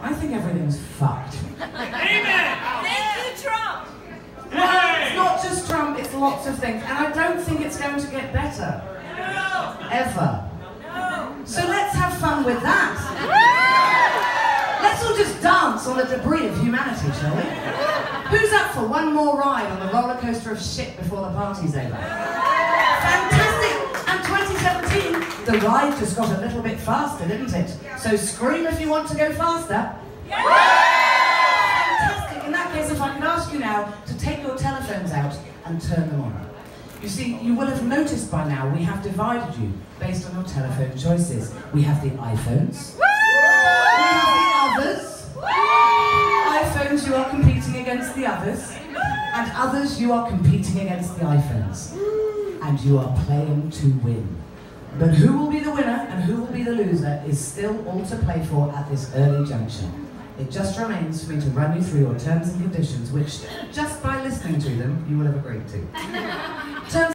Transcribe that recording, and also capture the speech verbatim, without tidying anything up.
I think everything's fucked. Amen! Thank you, Trump! It's not just Trump, it's lots of things. And I don't think it's going to get better. No! Ever. No! So let's have fun with that. Let's all just dance on the debris of humanity, shall we? Who's up for one more ride on the roller coaster of shit before the party's over? Fantastic! And twenty seventeen, the ride just got a little bit faster, didn't it? So scream if you want to go faster. Fantastic! In that case, if I could ask you now to take your telephones out and turn them on. You see, you will have noticed by now we have divided you based on your telephone choices. We have the iPhones. We have the others. iPhones, you are competing against the others. And others, you are competing against the iPhones. And you are playing to win. But who will be the winner and who will be the loser is still all to play for at this early juncture. It just remains for me to run you through your terms and conditions, which, just by listening to them, you will have agreed to. Terms